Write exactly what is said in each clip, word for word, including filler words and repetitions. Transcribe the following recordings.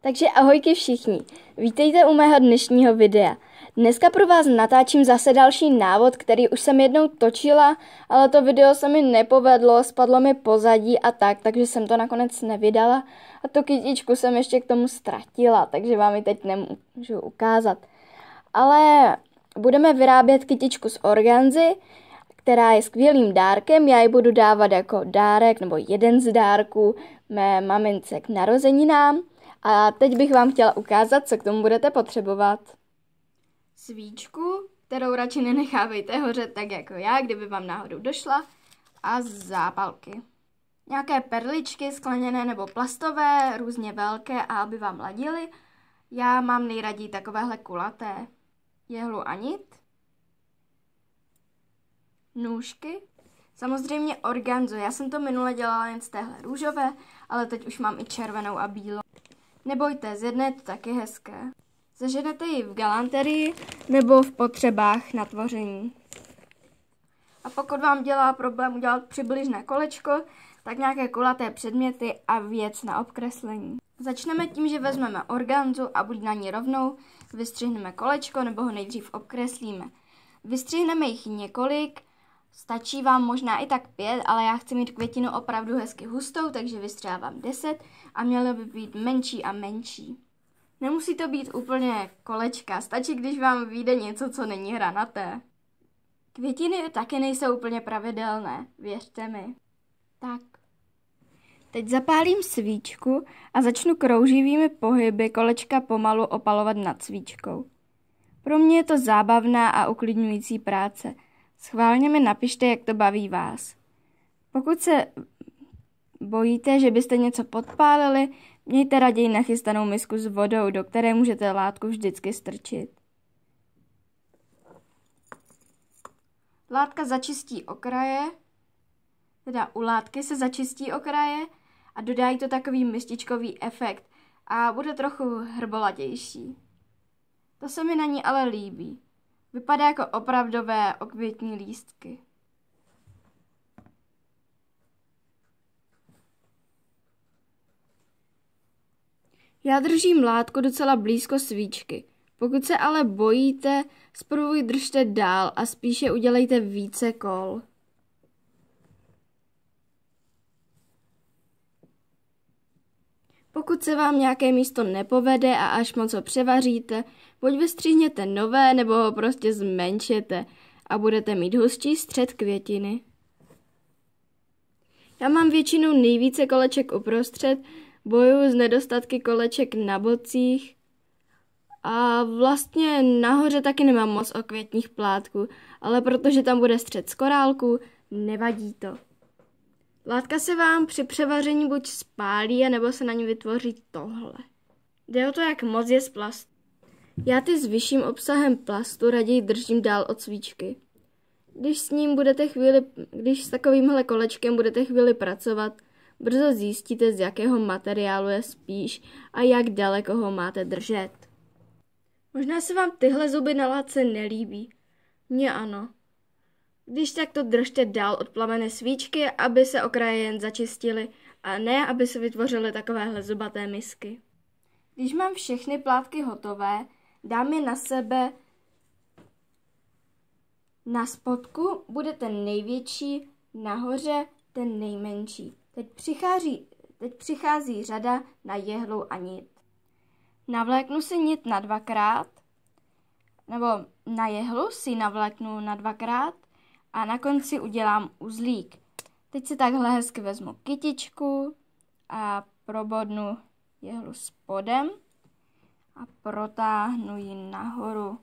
Takže ahojky všichni, vítejte u mého dnešního videa. Dneska pro vás natáčím zase další návod, který už jsem jednou točila, ale to video se mi nepovedlo, spadlo mi pozadí a tak, takže jsem to nakonec nevydala. A tu kytičku jsem ještě k tomu ztratila, takže vám ji teď nemůžu ukázat. Ale budeme vyrábět kytičku z organzy, která je skvělým dárkem. Já ji budu dávat jako dárek nebo jeden z dárků mé mamince k narozeninám. A teď bych vám chtěla ukázat, co k tomu budete potřebovat. Svíčku, kterou radši nenechávejte hořet tak jako já, kdyby vám náhodou došla. A zápalky. Nějaké perličky skleněné nebo plastové, různě velké, a aby vám ladily. Já mám nejraději takovéhle kulaté. Jehlu a nit. Nůžky. Samozřejmě organzu. Já jsem to minule dělala jen z téhle růžové, ale teď už mám i červenou a bílou. Nebojte, z jedné je to taky hezké. Zaženete ji v galanterii nebo v potřebách na tvoření. A pokud vám dělá problém udělat přibližné kolečko, tak nějaké kulaté předměty a věc na obkreslení. Začneme tím, že vezmeme organzu a buď na ní rovnou vystřihneme kolečko, nebo ho nejdřív obkreslíme. Vystřihneme jich několik, stačí vám možná i tak pět, ale já chci mít květinu opravdu hezky hustou, takže vystřihávám deset a mělo by být menší a menší. Nemusí to být úplně kolečka, stačí, když vám vyjde něco, co není hranaté. Květiny taky nejsou úplně pravidelné, věřte mi. Tak. Teď zapálím svíčku a začnu krouživými pohyby kolečka pomalu opalovat nad svíčkou. Pro mě je to zábavná a uklidňující práce. Schválně mi napište, jak to baví vás. Pokud se bojíte, že byste něco podpálili, mějte raději nachystanou misku s vodou, do které můžete látku vždycky strčit. Látka začistí okraje, teda u látky se začistí okraje a dodají to takový mističkový efekt a bude trochu hrbolatější. To se mi na ní ale líbí. Vypadá jako opravdové okvětní lístky. Já držím látku docela blízko svíčky. Pokud se ale bojíte, zprvu ji držte dál a spíše udělejte více kol. Pokud se vám nějaké místo nepovede a až moc ho převaříte, buď vystřihněte nové, nebo ho prostě zmenšete a budete mít hustší střed květiny. Já mám většinou nejvíce koleček uprostřed, bojuju s nedostatky koleček na bocích a vlastně nahoře taky nemám moc okvětních plátků, ale protože tam bude střed z korálků, nevadí to. Látka se vám při převaření buď spálí, nebo se na ní vytvoří tohle. Jde o to, jak moc je z plastu. Já ty s vyšším obsahem plastu raději držím dál od svíčky. Když s ním budete chvíli, když s takovýmhle kolečkem budete chvíli pracovat, brzo zjistíte, z jakého materiálu je spíš a jak daleko ho máte držet. Možná se vám tyhle zuby na látce nelíbí. Mně ano. Když tak to držte dál od plamené svíčky, aby se okraje jen začistily a ne, aby se vytvořily takovéhle zubaté misky. Když mám všechny plátky hotové, dám je na sebe. Na spodku bude ten největší, nahoře ten nejmenší. Teď přichází, teď přichází řada na jehlu a nit. Navléknu si nit na dvakrát, nebo na jehlu si navléknu na dvakrát a na konci udělám uzlík. Teď si takhle hezky vezmu kytičku a probodnu jehlu spodem a protáhnu ji nahoru.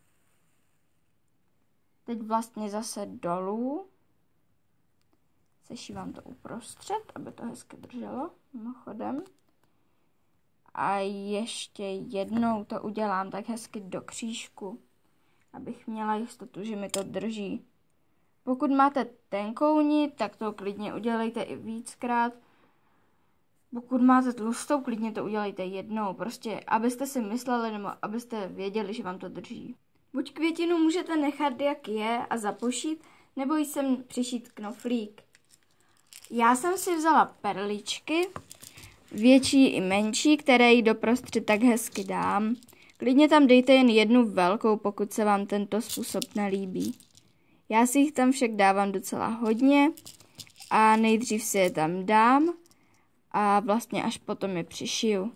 Teď vlastně zase dolů. Sešívám to uprostřed, aby to hezky drželo, mimochodem. A ještě jednou to udělám tak hezky do křížku, abych měla jistotu, že mi to drží. Pokud máte tenkou nit, tak to klidně udělejte i víckrát. Pokud máte tlustou, klidně to udělejte jednou, prostě abyste si mysleli nebo abyste věděli, že vám to drží. Buď květinu můžete nechat, jak je, a zapošít, nebo ji sem přišít knoflík. Já jsem si vzala perličky větší i menší, které jí doprostřed tak hezky dám. Klidně tam dejte jen jednu velkou, pokud se vám tento způsob nelíbí. Já si jich tam však dávám docela hodně a nejdřív si je tam dám a vlastně až potom je přišiju.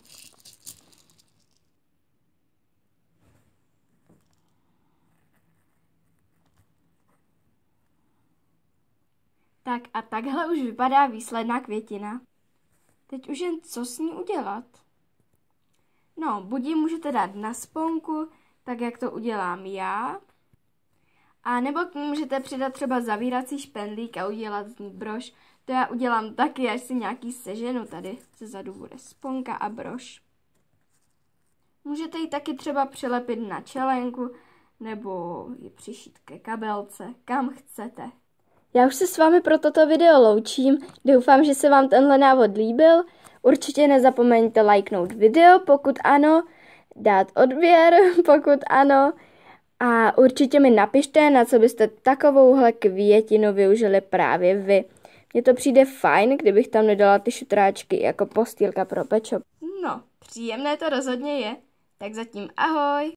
Tak a takhle už vypadá výsledná květina. Teď už jen co s ní udělat? No, buď ji můžete dát na sponku, tak jak to udělám já. A nebo k ní můžete přidat třeba zavírací špendlík a udělat z ní brož. To já udělám taky, až si nějaký seženu. Tady zezadu bude sponka a brož. Můžete ji taky třeba přilepit na čelenku, nebo ji přišít ke kabelce, kam chcete. Já už se s vámi pro toto video loučím. Doufám, že se vám tenhle návod líbil. Určitě nezapomeňte lajknout video, pokud ano, dát odběr, pokud ano. A určitě mi napište, na co byste takovouhle květinu využili právě vy. Mně to přijde fajn, kdybych tam nedala ty šutráčky jako postýlka pro pečo. No, příjemné to rozhodně je. Tak zatím ahoj!